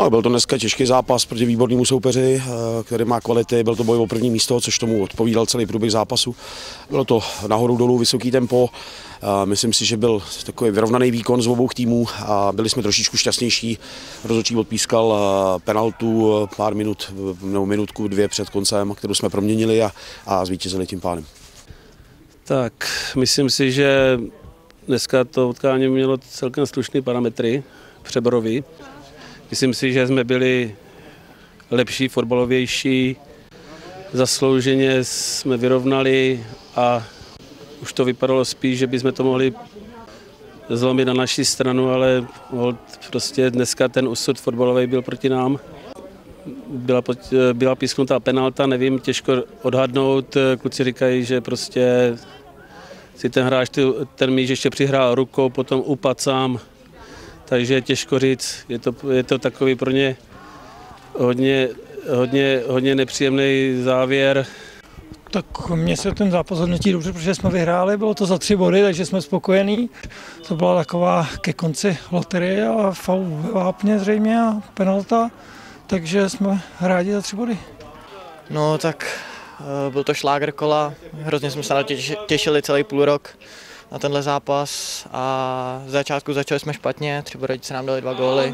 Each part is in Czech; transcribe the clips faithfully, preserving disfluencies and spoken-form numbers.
No, byl to dneska těžký zápas proti výbornému soupeři, který má kvality, byl to boj o první místo, což tomu odpovídal celý průběh zápasu. Bylo to nahoru dolů, vysoký tempo, myslím si, že byl takový vyrovnaný výkon z obou týmů a byli jsme trošičku šťastnější. Rozhodčí odpískal penaltu pár minut, nebo minutku, dvě před koncem, kterou jsme proměnili a, a zvítězili tím pádem. Tak, myslím si, že dneska to utkání mělo celkem slušné parametry, přeborový. Myslím si, že jsme byli lepší, fotbalovější, zaslouženě jsme vyrovnali a už to vypadalo spíš, že bychom to mohli zlomit na naši stranu, ale prostě dneska ten osud fotbalový byl proti nám. Byla, byla písknutá penalta, nevím, těžko odhadnout. Kluci říkají, že prostě si ten hráč ten míč ještě přihrál rukou, potom upadl sám. Takže těžko říct, je to, je to takový pro ně hodně, hodně, hodně nepříjemný závěr. Tak mně se ten zápas hodnotí dobře, protože jsme vyhráli, bylo to za tři body, takže jsme spokojení. To byla taková ke konci loterie a faul ve vápně zřejmě a penalta, takže jsme rádi za tři body. No tak byl to šláger kola, hrozně jsme se na to těšili celý půl rok na tenhle zápas a z začátku začali jsme špatně, Třebořadice nám dali dva góly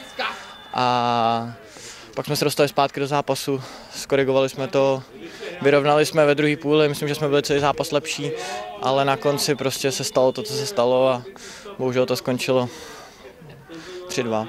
a pak jsme se dostali zpátky do zápasu, skorigovali jsme to, vyrovnali jsme ve druhé půli, myslím, že jsme byli celý zápas lepší, ale na konci prostě se stalo to, co se stalo a bohužel to skončilo tři dva.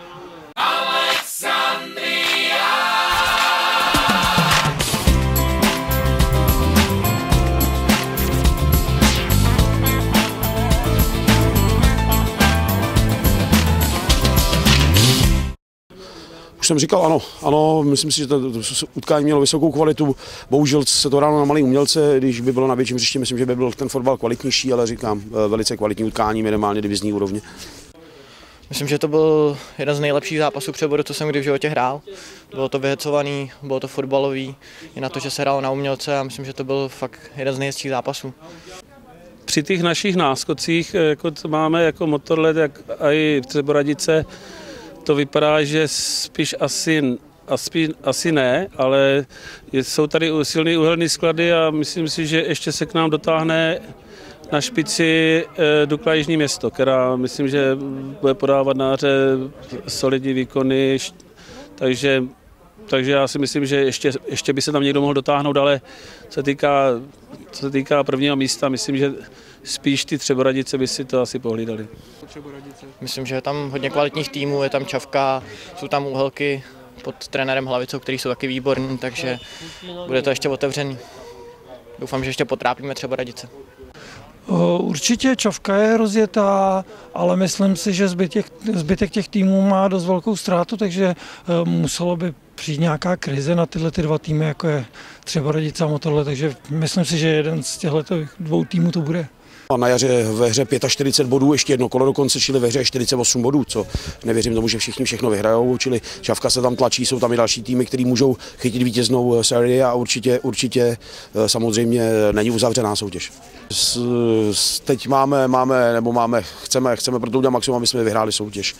Už jsem říkal ano, ano, myslím si, že to utkání mělo vysokou kvalitu, bohužel se to hrálo na malý umělce, když by bylo na větším hřišti, myslím, že by byl ten fotbal kvalitnější, ale říkám, velice kvalitní utkání, minimálně divizní úrovně. Myslím, že to byl jeden z nejlepších zápasů přeboru, co jsem kdy v životě hrál. Bylo to vyhecovaný, bylo to fotbalový, i na to, že se hrálo na umělce a myslím, že to byl fakt jeden z nejhezčích zápasů. Při těch našich náskocích, jako to máme jako Motorlet, jak i Třebořadice, to vypadá, že spíš asi, asi, asi ne, ale jsou tady silné uhelné sklady a myslím si, že ještě se k nám dotáhne na špici Dukla Jižní Město, která myslím, že bude podávat na jaře solidní výkony, takže, takže já si myslím, že ještě, ještě by se tam někdo mohl dotáhnout, ale co se týká, co se týká prvního místa, myslím, že spíš ty Třebořadice by si to asi pohlídali. Myslím, že je tam hodně kvalitních týmů, je tam Čavka, jsou tam Úhelky pod trenérem Hlavicou, který jsou taky výborní, takže bude to ještě otevřený. Doufám, že ještě potrápíme Třebořadice. Určitě Čavka je rozjetá, ale myslím si, že zbytek, zbytek těch týmů má dost velkou ztrátu, takže muselo by přijít nějaká krize na tyhle ty dva týmy, jako je Třebořadice a Motorlet, takže myslím si, že jeden z těchto dvou týmů to bude. A na jaře ve hře čtyřicet pět bodů, ještě jedno kolo dokonce, čili ve hře čtyřicet osm bodů, co nevěřím tomu, že všichni všechno vyhrajou, čili Čavka se tam tlačí, jsou tam i další týmy, který můžou chytit vítěznou sérii a určitě, určitě samozřejmě není uzavřená soutěž. Teď máme, máme, nebo máme, chceme, chceme pro to udělat maximum, aby jsme vyhráli soutěž.